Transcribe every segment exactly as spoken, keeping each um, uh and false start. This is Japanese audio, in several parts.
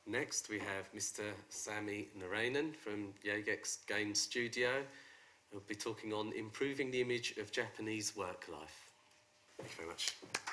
Next, we have Mister Sami Narayanan from Jagex Game Studio, who will be talking on improving the image of Japanese work life. Thank you very much.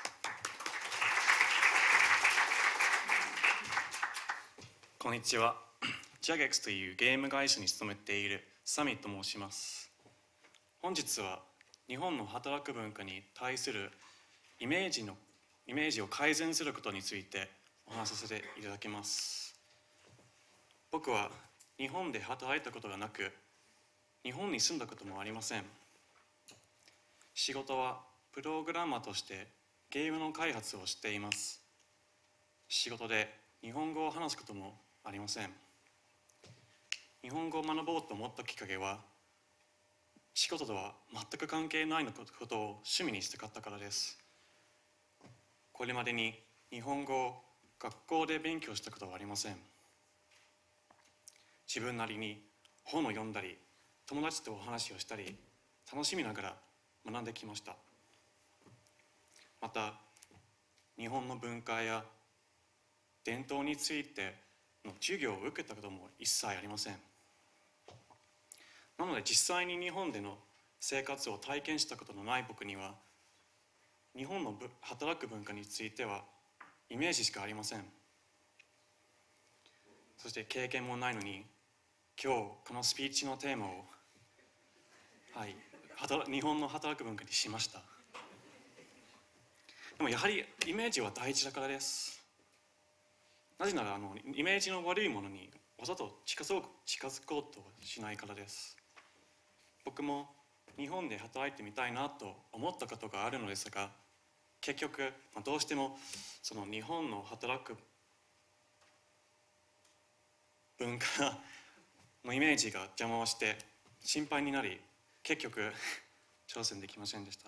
こんにちは。ジャゲックスというゲーム会社に勤めているサミと申します。本日は日本の働く文化に対するイメージのイメージを改善することについてお話しさせていただきます。僕は日本で働いたことがなく、日本に住んだこともありません。仕事はプログラマーとしてゲームの開発をしています。仕事で日本語を話すこともありません。日本語を学ぼうと思ったきっかけは、仕事とは全く関係ないことを趣味にしたかったからです。これまでに日本語を学校で勉強したことはありません。自分なりに本を読んだり、友達とお話をしたり、楽しみながら学んできました。また、日本の文化や伝統についての授業を受けたことも一切ありません。なので実際に日本での生活を体験したことのない僕には、日本の働く文化についてはイメージしかありません。そして経験もないのに、今日このスピーチのテーマを、はい、日本の働く文化にしました。でもやはりイメージは大事だからです。なぜならあのイメージの悪いものにわざと近づこう、近づこうとしないからです。僕も日本で働いてみたいなと思ったことがあるのですが、結局、まあ、どうしてもその日本の働く文化のイメージが邪魔をして心配になり、結局挑戦できませんでした。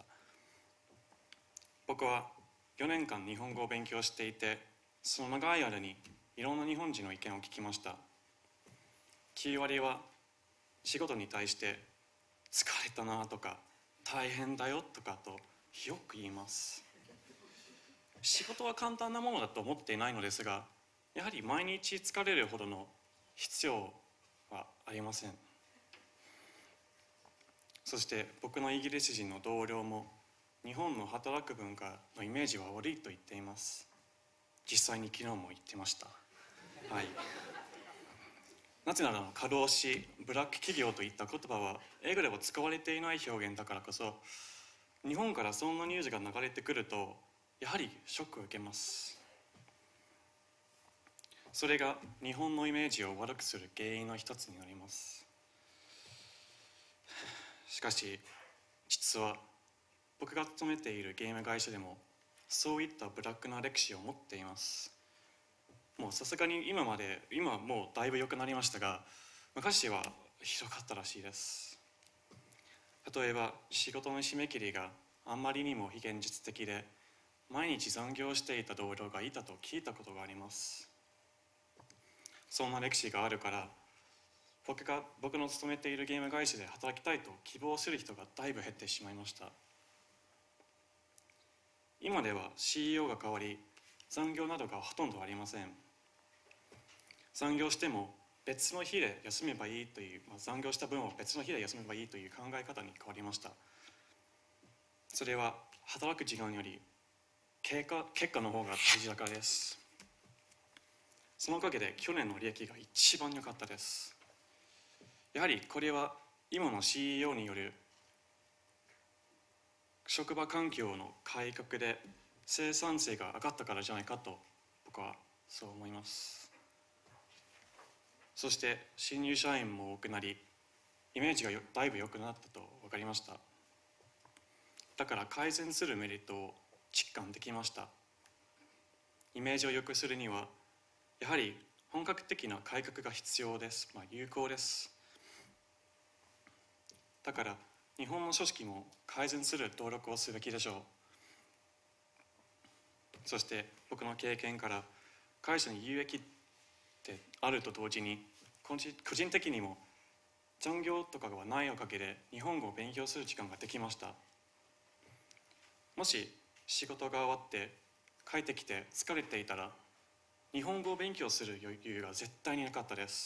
僕はよねんかん日本語を勉強していて、その長い間にいろんな日本人の意見を聞きました。きゅうわりは仕事に対して疲れたなとか大変だよとかとよく言います。仕事は簡単なものだと思っていないのですが、やはり毎日疲れるほどの必要はありません。そして僕のイギリス人の同僚も日本の働く文化のイメージは悪いと言っています。実際に昨日も言ってました。はい。なぜなら過労死、ブラック企業といった言葉は英語では使われていない表現だからこそ、日本からそんなニュースが流れてくるとやはりショックを受けます。それが日本のイメージを悪くする原因の一つになります。しかし実は僕が勤めているゲーム会社でもそういったブラックな歴史を持っています。もうさすがに今まで今はもうだいぶ良くなりましたが、昔はひどかったらしいです。例えば仕事の締め切りがあんまりにも非現実的で、毎日残業していた同僚がいたと聞いたことがあります。そんな歴史があるから、僕が僕の勤めているゲーム会社で働きたいと希望する人がだいぶ減ってしまいました。今では シーイーオー が変わり、残業などがほとんどありません。残業しても別の日で休めばいいという、まあ、残業した分を別の日で休めばいいという考え方に変わりました。それは働く時間より結果、結果の方が大事だからです。そのおかげで去年の利益が一番良かったです。やはりこれは今の シーイーオー による職場環境の改革で生産性が上がったからじゃないかと僕はそう思います。そして新入社員も多くなり、イメージがだいぶ良くなったと分かりました。だから改善するメリットを実感できました。イメージを良くするにはやはり本格的な改革が必要です。まあ、有効です。だから日本の組織も改善する努力をすべきでしょう。そして僕の経験から会社に有益ってあると同時に、個人的にも残業とかがないおかげで日本語を勉強する時間ができました。もし仕事が終わって帰ってきて疲れていたら、 日本語を勉強する余裕が絶対になかったです。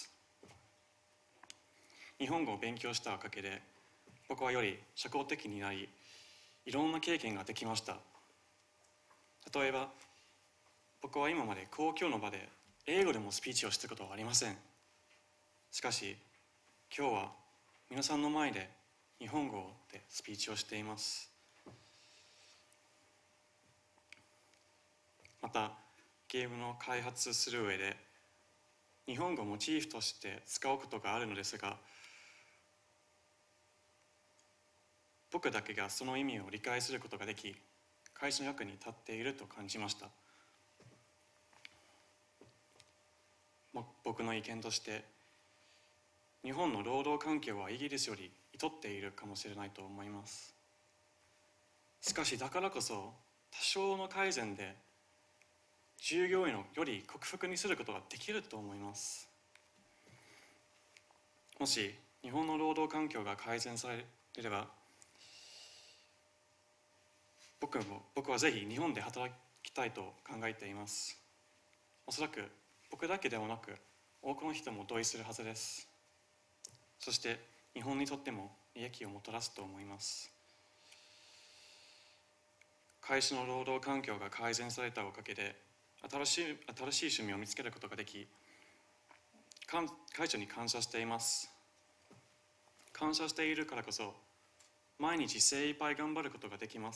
日本語を勉強したおかげで僕はより社交的になり、いろんな経験ができました。例えば僕は今まで公共の場で英語でもスピーチをしたことはありません。しかし今日は皆さんの前で日本語でスピーチをしています。またゲームの開発する上で日本語をモチーフとして使うことがあるのですが、僕だけがその意味を理解することができ、会社の役に立っていると感じました。僕の意見として、日本の労働環境はイギリスより劣っているかもしれないと思います。しかしだからこそ多少の改善で従業員をより克服にすることができると思います。もし日本の労働環境が改善されれば、僕も僕はぜひ日本で働きたいと考えています。おそらく僕だけではなく多くの人も同意するはずです。そして日本にとっても利益をもたらすと思います。会社の労働環境が改善されたおかげで新しい、新しい趣味を見つけることができ、会社に感謝しています。感謝しているからこそ毎日精一杯頑張ることができます。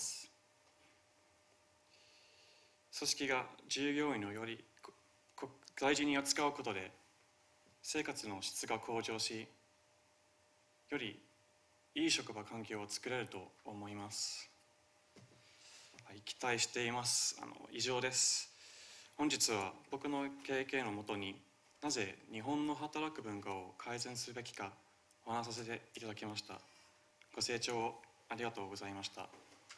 組織が従業員をより大事に扱うことで生活の質が向上し、よりいい職場環境を作れると思います。はい、期待しています。あの以上です。本日は僕の経験をもとになぜ日本の働く文化を改善すべきかお話しさせていただきました。ご清聴ありがとうございました。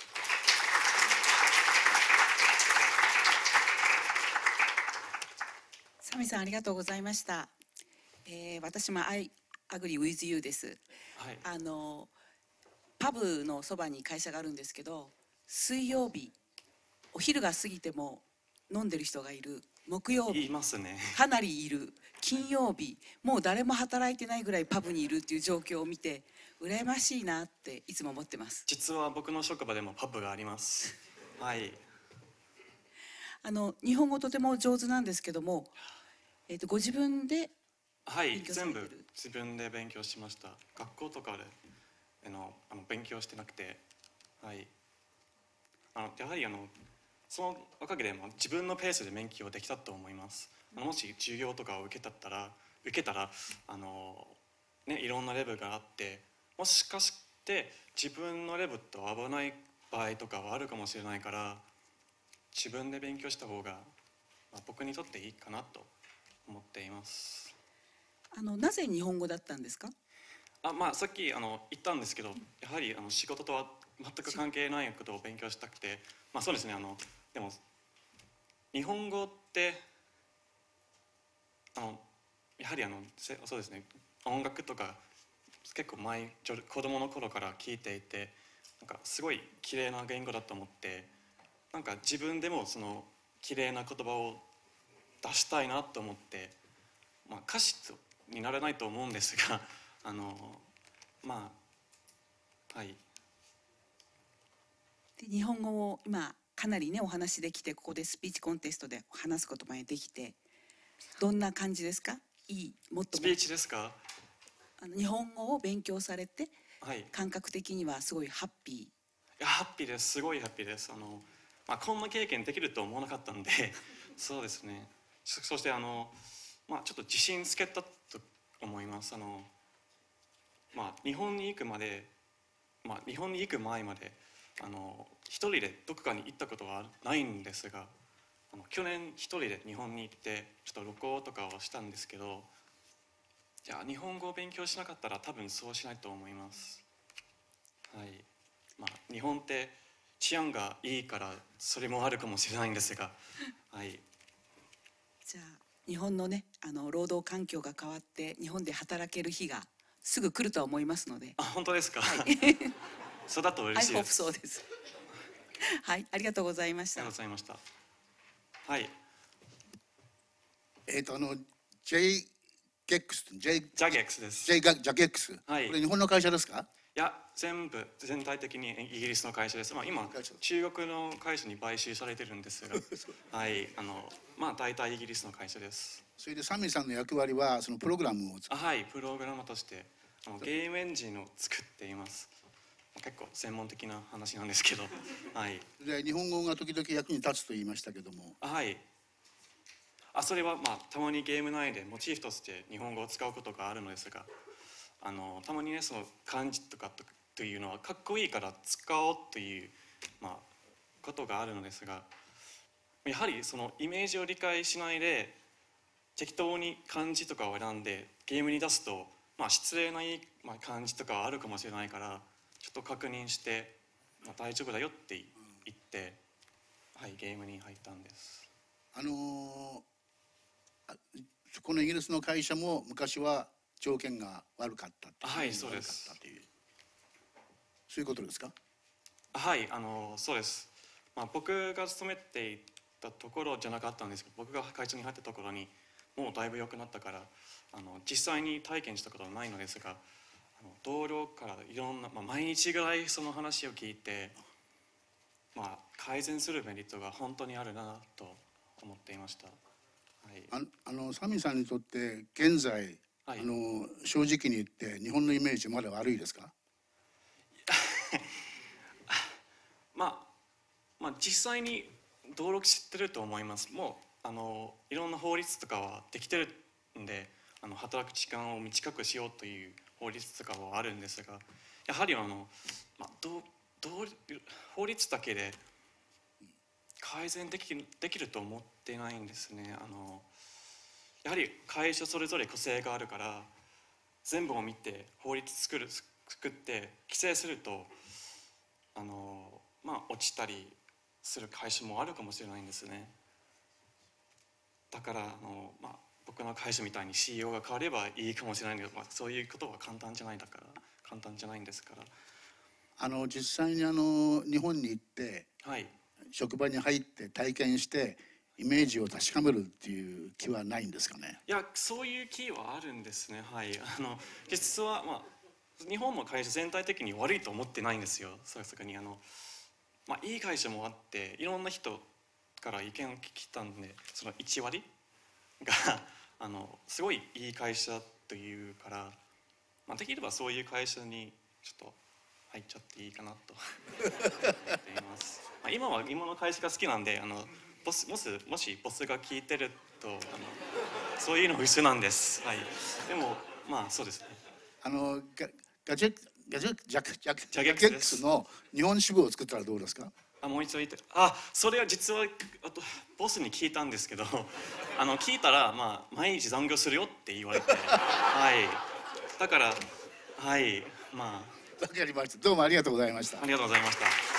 サミさんありがとうございました。えー、私も I agree with you です。 はい、 あのパブのそばに会社があるんですけど、水曜日お昼が過ぎても飲んでる人がいる、木曜日いますね、 かなりいる、金曜日もう誰も働いてないぐらいパブにいるっていう状況を見て羨ましいなっていつも思ってます。 実は僕の職場でもパブがあります。はい、 あの日本語とても上手なんですけども、えー、とご自分ではい、 勉強され全てる部自分で勉強しました。学校とかであのあの勉強してなくて、はい、あのやはりあのそのおかげでも自分のペースで勉強できたと思います。あのもし授業とかを受けたったら受けたらあの、ね、いろんなレベルがあって、もしかして自分のレベルと合わない場合とかはあるかもしれないから、自分で勉強した方が、まあ、僕にとっていいかなと思っています。 あのなぜ日本語だったんですか？ あ、まあ、さっきあの言ったんですけど、やはりあの仕事とは全く関係ないことを勉強したくて、まあ、そうですね、あのでも日本語ってあのやはりあのせそうですね、音楽とか結構前子供の頃から聞いていて、なんかすごい綺麗な言語だと思って、なんか自分でもその綺麗な言葉を出したいなと思って、まあ、歌詞にならないと思うんですがあのまあはい。 で日本語を今かなりねお話できて、ここでスピーチコンテストで話すことまでできて、どんな感じですか？いい、もっともスピーチですか？ あの日本語を勉強されて、 はい、 感覚的にはすごいハッピー？ いやハッピーです。すごいハッピーです。あの、まあ、こんな経験できると思わなかったんでそうですね。そ, そしてあの、まあ、ちょっと自信つけたと思います。あの、まあ、日本に行くまで、まあ、日本に行く前まであの一人でどこかに行ったことはないんですが、あの去年一人で日本に行ってちょっと旅行とかをしたんですけど、いや日本語を勉強しなかったら多分そうしないと思います。はい、まあ、日本って治安がいいからそれもあるかもしれないんですが、はい、 じゃあ日本のねあの労働環境が変わって日本で働ける日がすぐ来るとは思いますので。 あ、本当ですか？ はいそうだと嬉しいです。 I hope so ですはい、ありがとうございました。 ありがとうございました。はい。 えっとあの ジェイゲックス、J ジャゲックスです。 J がジャゲックス。 はいこれ日本の会社ですか？ いや、全部全体的にイギリスの会社です。まあ今中国の会社に買収されてるんですが、はい、あのまあ大体イギリスの会社です。 それでサミーさんの役割はそのプログラムを作あ、はい、プログラマーとしてあのゲームエンジンを作っています。結構専門的な話なんですけど、はい。 で日本語が時々役に立つと言いましたけども、 はい。あ、それはまあたまにゲーム内でモチーフとして日本語を使うことがあるのですが、あのたまにねその漢字とかとというのはかっこいいから使おうというまあことがあるのですが、やはりそのイメージを理解しないで適当に漢字とかを選んでゲームに出すと、まあ失礼ないまあ漢字とかはあるかもしれないから、ちょっと確認して、まあ、大丈夫だよって言って、はい、ゲームに入ったんです。 あのーこのイギリスの会社も昔は条件が悪かったっていう、 はい、そうです。 悪かったという、そういうことですか？ はい、あのそうです。まあ、僕が勤めていたところじゃなかったんですけど、僕が会社に入ったところにもうだいぶ良くなったから、あの実際に体験したことはないのですが、あの同僚からいろんな、まあ、毎日ぐらいその話を聞いて、まあ、改善するメリットが本当にあるなと思っていました。はい、 ああのサミーさんにとって現在、 はい、 あの正直に言って日本のイメージまだ悪いですか？ まあ、まあ実際に登録してると思います。もうあのいろんな法律とかはできてるんで、あの働く時間を短くしようという法律とかはあるんですが、やはりあの、まあ、どうどう法律だけで改善できる、できると思ってないんですね。あのやはり会社それぞれ個性があるから、全部を見て法律作る作って規制するとあの、まあ、落ちたりする会社もあるかもしれないんですね。だからあの、まあ、僕の会社みたいに シーイーオー が変わればいいかもしれないけど、まあ、そういうことは簡単じゃないだから簡単じゃないんですから。 あの実際にあの日本に行って、 はい、 職場に入って体験してイメージを確かめるっていう気はないんですかね？ いや、そういう気はあるんですね。はい、あの実は、まあ、日本の会社全体的に悪いと思ってないんですよ。さすがにあの、まあ、いい会社もあっていろんな人から意見を聞きたんで、そのいち割があのすごいいい会社というから、まあ、できればそういう会社にちょっと入っちゃっていいかなと思っています。まあ、今は今の会社が好きなんで、あのボスもしもしボスが聞いてると、あのそういうの一緒なんです。はい。でもまあそうですね。 あのガガジェガジェジャクジャクジャゲックスの日本支部を作ったらどうですか？ あ、もう一度言って、あ、それは実はあとボスに聞いたんですけど、あの聞いたらまあ毎日残業するよって言われて、はい。だからはい、まあ。 わかりました。どうもありがとうございました。 ありがとうございました。